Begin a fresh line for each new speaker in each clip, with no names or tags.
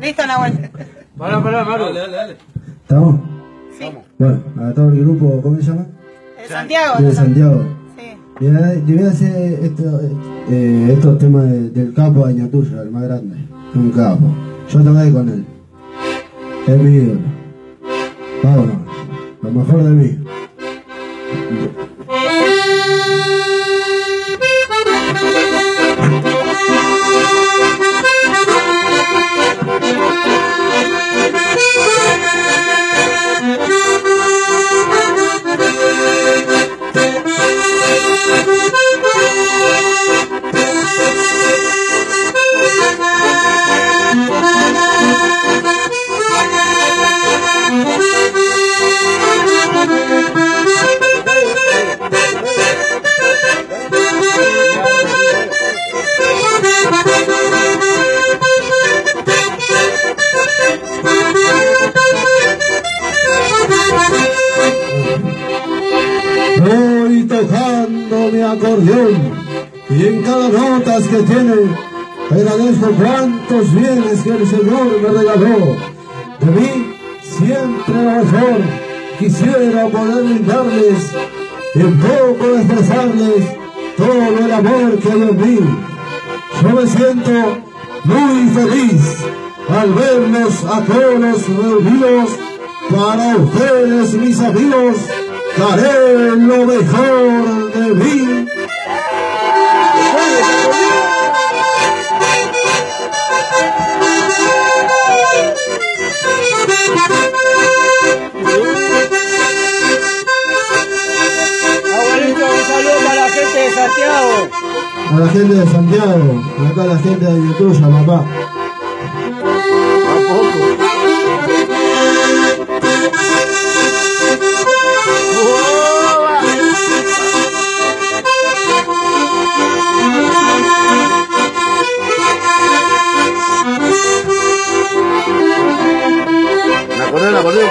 Listo, Nahuel.
Pará, Maru. Dale.
¿Estamos?
Sí.
Bueno, a todo el grupo, ¿cómo se llama?
De Santiago.
De Santiago.
Sí.
Le voy a hacer estos temas del capo de Añatuya, el más grande. Un capo. Yo toqué con él. Es mi ídolo. Vámonos. Lo mejor de mí. Voy tocando mi acordeón y en cada nota que tiene agradezco cuantos bienes que el Señor me regaló. De mí siempre lo mejor quisiera poder brindarles y un poco expresarles todo el amor que hay en mí. Yo me siento muy feliz al verlos a todos reunidos. Para ustedes, mis amigos, daré lo mejor de mí.
Abuelito, un saludo para la gente de Santiago.
A la gente de Santiago, acá la gente de Añatuya, papá.
Me acordé.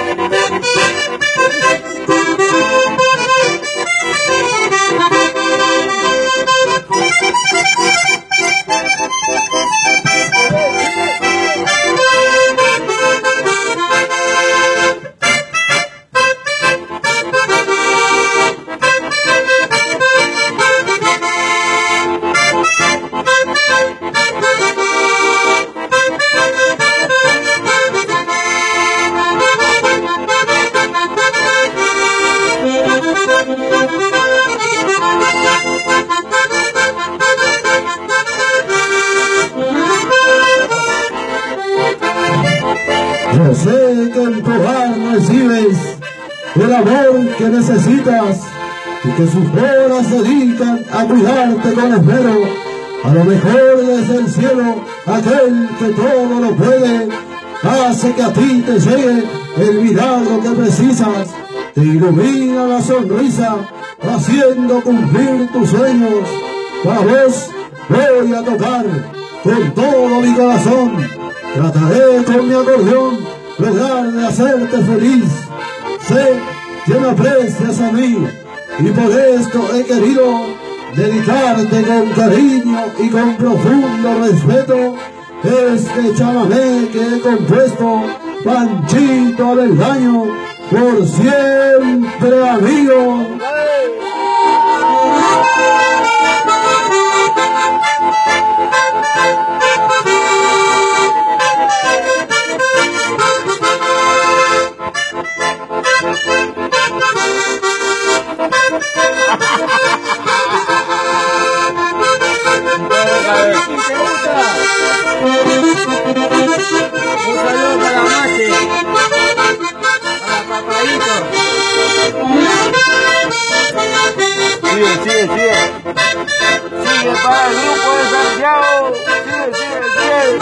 Yo sé que en tu hogar recibes el amor que necesitas y que sus horas se dedican a cuidarte con esmero. A lo mejor desde el cielo, aquel que todo lo puede, hace que a ti te llegue el milagro que precisas. Te ilumina la sonrisa, haciendo cumplir tus sueños. Para vos voy a tocar con todo mi corazón. Trataré con mi acordeón lograr de hacerte feliz. Sé que me aprecias a mí y por esto he querido dedicarte con cariño y con profundo respeto este chamamé que he compuesto, Panchito Avendaño, por siempre amigo.
Un saludo para Mache, para Papadito. Sigue para el grupo de Santiago. Sigue.